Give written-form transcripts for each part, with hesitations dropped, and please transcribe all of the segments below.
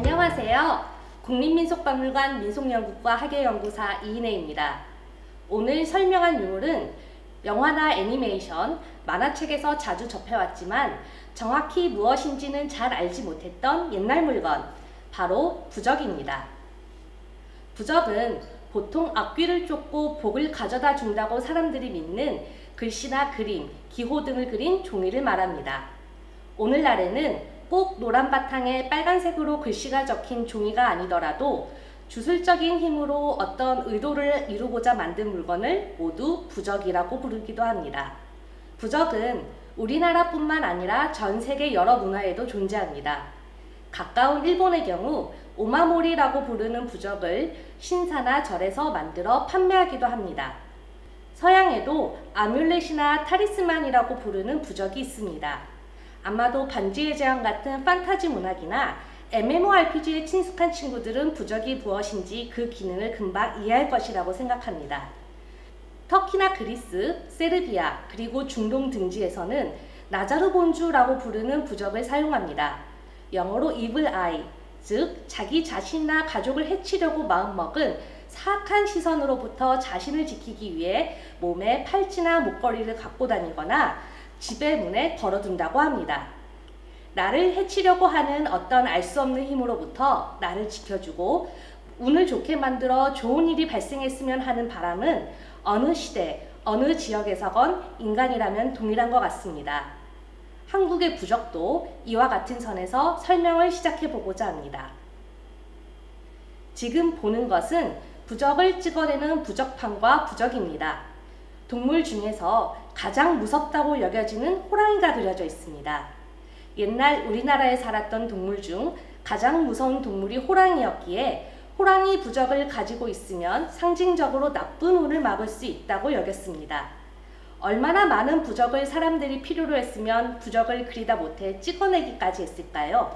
안녕하세요. 국립민속박물관 민속연구과 학예연구사 이인혜입니다. 오늘 설명할 유물은 영화나 애니메이션, 만화책에서 자주 접해왔지만 정확히 무엇인지는 잘 알지 못했던 옛날 물건, 바로 부적입니다. 부적은 보통 앞귀를 쫓고 복을 가져다 준다고 사람들이 믿는 글씨나 그림, 기호 등을 그린 종이를 말합니다. 오늘날에는 꼭 노란 바탕에 빨간색으로 글씨가 적힌 종이가 아니더라도 주술적인 힘으로 어떤 의도를 이루고자 만든 물건을 모두 부적이라고 부르기도 합니다. 부적은 우리나라뿐만 아니라 전 세계 여러 문화에도 존재합니다. 가까운 일본의 경우 오마모리라고 부르는 부적을 신사나 절에서 만들어 판매하기도 합니다. 서양에도 아뮬렛이나 타리스만이라고 부르는 부적이 있습니다. 아마도 반지의 제왕 같은 판타지 문학이나 MMORPG에 친숙한 친구들은 부적이 무엇인지 그 기능을 금방 이해할 것이라고 생각합니다. 터키나 그리스, 세르비아, 그리고 중동 등지에서는 나자르 본주라고 부르는 부적을 사용합니다. 영어로 evil eye, 즉 자기 자신이나 가족을 해치려고 마음먹은 사악한 시선으로부터 자신을 지키기 위해 몸에 팔찌나 목걸이를 갖고 다니거나 집의 문에 걸어둔다고 합니다. 나를 해치려고 하는 어떤 알 수 없는 힘으로부터 나를 지켜주고 운을 좋게 만들어 좋은 일이 발생했으면 하는 바람은 어느 시대, 어느 지역에서건 인간이라면 동일한 것 같습니다. 한국의 부적도 이와 같은 선에서 설명을 시작해 보고자 합니다. 지금 보는 것은 부적을 찍어내는 부적판과 부적입니다. 동물 중에서 가장 무섭다고 여겨지는 호랑이가 그려져 있습니다. 옛날 우리나라에 살았던 동물 중 가장 무서운 동물이 호랑이였기에 호랑이 부적을 가지고 있으면 상징적으로 나쁜 운을 막을 수 있다고 여겼습니다. 얼마나 많은 부적을 사람들이 필요로 했으면 부적을 그리다 못해 찍어내기까지 했을까요?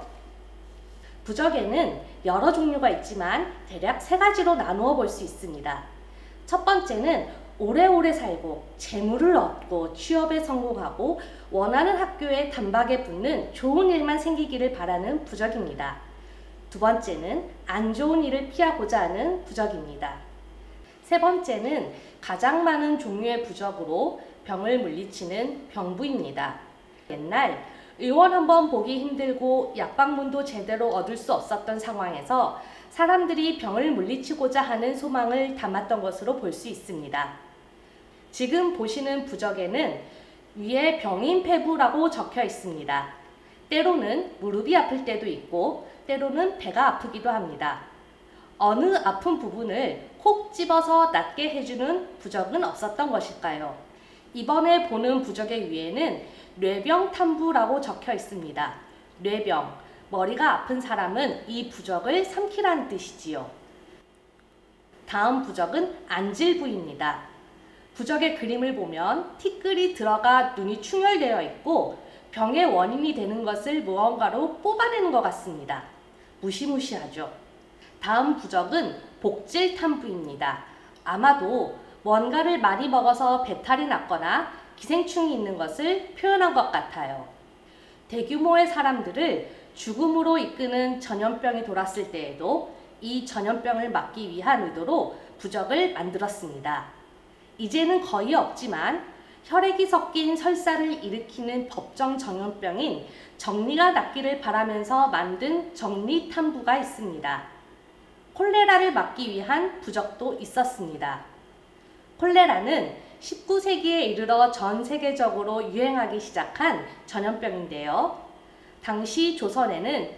부적에는 여러 종류가 있지만 대략 3가지로 나누어 볼 수 있습니다. 첫 번째는 오래오래 살고 재물을 얻고 취업에 성공하고 원하는 학교에 단박에 붙는 좋은 일만 생기기를 바라는 부적입니다. 두 번째는 안 좋은 일을 피하고자 하는 부적입니다. 세 번째는 가장 많은 종류의 부적으로 병을 물리치는 병부입니다. 옛날 의원 한번 보기 힘들고 약방문도 제대로 얻을 수 없었던 상황에서 사람들이 병을 물리치고자 하는 소망을 담았던 것으로 볼 수 있습니다. 지금 보시는 부적에는 위에 병인폐부라고 적혀 있습니다. 때로는 무릎이 아플 때도 있고 때로는 배가 아프기도 합니다. 어느 아픈 부분을 콕 집어서 낫게 해주는 부적은 없었던 것일까요? 이번에 보는 부적의 위에는 뇌병탐부라고 적혀 있습니다. 뇌병, 머리가 아픈 사람은 이 부적을 삼키라는 뜻이지요. 다음 부적은 안질부입니다. 부적의 그림을 보면 티끌이 들어가 눈이 충혈되어 있고 병의 원인이 되는 것을 무언가로 뽑아내는 것 같습니다. 무시무시하죠. 다음 부적은 복질탐부입니다. 아마도 뭔가를 많이 먹어서 배탈이 났거나 기생충이 있는 것을 표현한 것 같아요. 대규모의 사람들을 죽음으로 이끄는 전염병이 돌았을 때에도 이 전염병을 막기 위한 의도로 부적을 만들었습니다. 이제는 거의 없지만 혈액이 섞인 설사를 일으키는 법정 전염병인 정리가 낫기를 바라면서 만든 정리탐부가 있습니다. 콜레라를 막기 위한 부적도 있었습니다. 콜레라는 19세기에 이르러 전 세계적으로 유행하기 시작한 전염병인데요. 당시 조선에는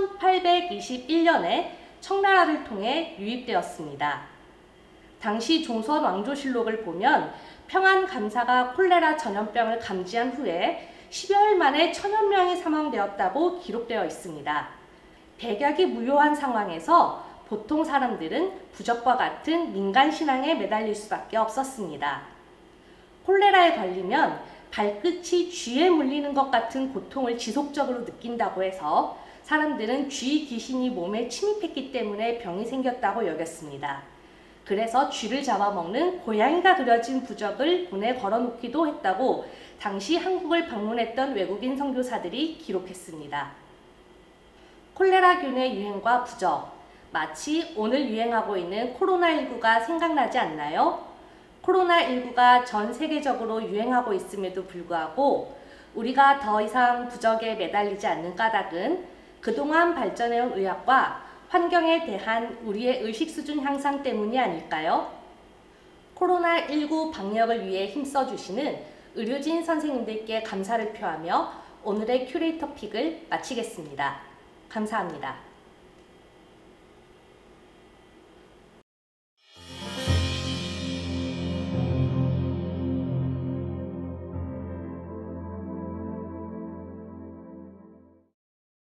1821년에 청나라를 통해 유입되었습니다. 당시 조선 왕조실록을 보면 평안감사가 콜레라 전염병을 감지한 후에 10여일 만에 1000여 명이 사망되었다고 기록되어 있습니다. 백약이 무효한 상황에서 보통 사람들은 부적과 같은 민간신앙에 매달릴 수밖에 없었습니다. 콜레라에 걸리면 발끝이 쥐에 물리는 것 같은 고통을 지속적으로 느낀다고 해서 사람들은 쥐 귀신이 몸에 침입했기 때문에 병이 생겼다고 여겼습니다. 그래서 쥐를 잡아먹는 고양이가 그려진 부적을 문에 걸어놓기도 했다고 당시 한국을 방문했던 외국인 선교사들이 기록했습니다. 콜레라균의 유행과 부적, 마치 오늘 유행하고 있는 코로나19가 생각나지 않나요? 코로나19가 전 세계적으로 유행하고 있음에도 불구하고 우리가 더 이상 부적에 매달리지 않는 까닭은 그동안 발전해온 의학과 환경에 대한 우리의 의식 수준 향상 때문이 아닐까요? 코로나19 방역을 위해 힘써주시는 의료진 선생님들께 감사를 표하며 오늘의 큐레이터 픽을 마치겠습니다. 감사합니다.